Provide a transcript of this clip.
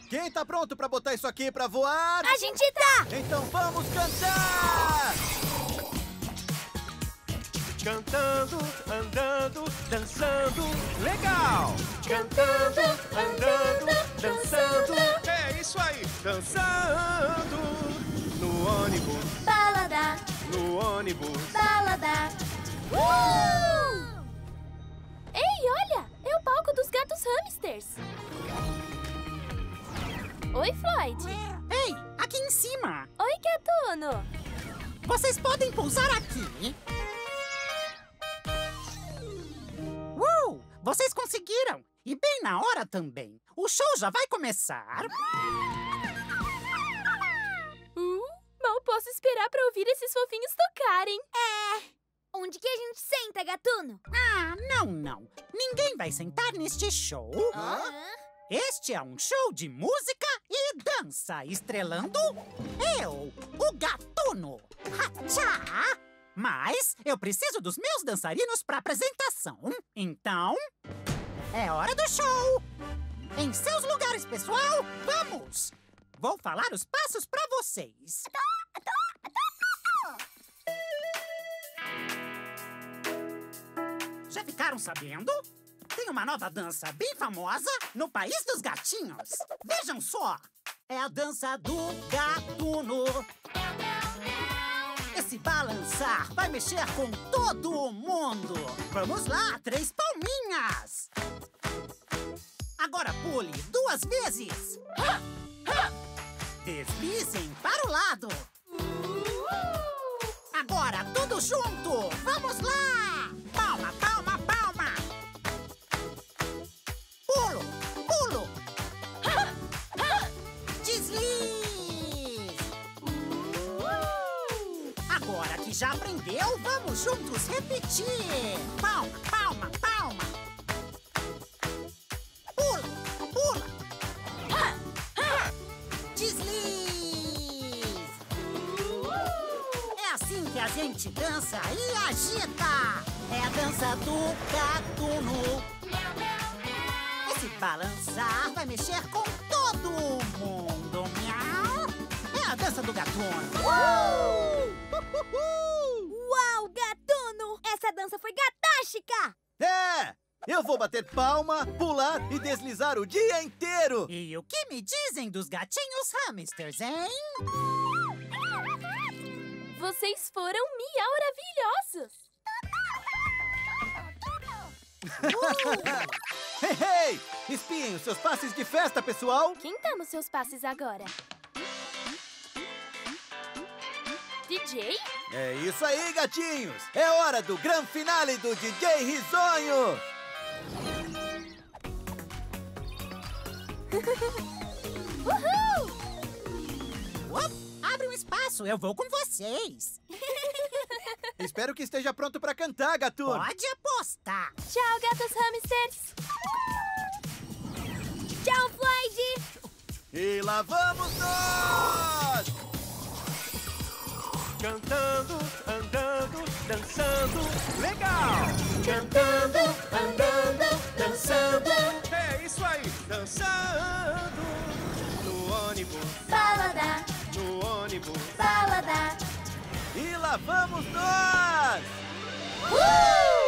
Quem tá pronto pra botar isso aqui pra voar? A gente tá! Então vamos cantar! Cantando, andando, dançando, legal! Cantando, andando, dançando. É isso aí! Dançando no ônibus, Balada, no ônibus. balada. Ei, olha! É o palco dos gatos hamsters. Oi, Floyd. Ei, aqui em cima! Oi, Gatuno. Vocês podem pousar aqui? Vocês conseguiram! E bem na hora também! O show já vai começar! Mal posso esperar pra ouvir esses fofinhos tocarem. Onde que a gente senta, Gatuno? Ah, não! Ninguém vai sentar neste show! Este é um show de música e dança, estrelando eu, o Gatuno! Hatchá! Mas eu preciso dos meus dançarinos para apresentação. Então, é hora do show! Em seus lugares, pessoal, vamos! Vou falar os passos para vocês. Já ficaram sabendo? Tem uma nova dança bem famosa no País dos Gatinhos. Vejam só! É a dança do Gatuno. Esse balançar vai mexer com todo mundo. Vamos lá, 3 palminhas. Agora pule 2 vezes. Deslizem para o lado. Agora tudo junto. Vamos lá. Palma, palma, palma. Pulo, pulo. Deslize. Agora que já aprendeu, vamos juntos repetir. Palma, palma, palma. Pula, pula. Deslize. É assim que a gente dança e agita. É a dança do Gatuno. Esse balançar vai mexer com todo mundo. Miau. É a dança do Gatuno. Uau, Gatuno! Essa dança foi gatástica! É! Eu vou bater palma, pular e deslizar o dia inteiro! E o que me dizem dos gatinhos hamsters, hein? Vocês foram maravilhosos. Hey! Espiem os seus passes de festa, pessoal! Quem tá nos seus passes agora? DJ? É isso aí, gatinhos! É hora do grande finale do DJ Risonho! Uhul! Abre um espaço, eu vou com vocês. Espero que esteja pronto pra cantar, Gatuno! Pode apostar. Tchau, gatos hamsters. Tchau, Floyd! E lá vamos nós! Cantando, andando, dançando, legal! Cantando, andando, dançando. É isso aí! Dançando no ônibus, Balada, no ônibus. balada. E lá vamos nós! Uh!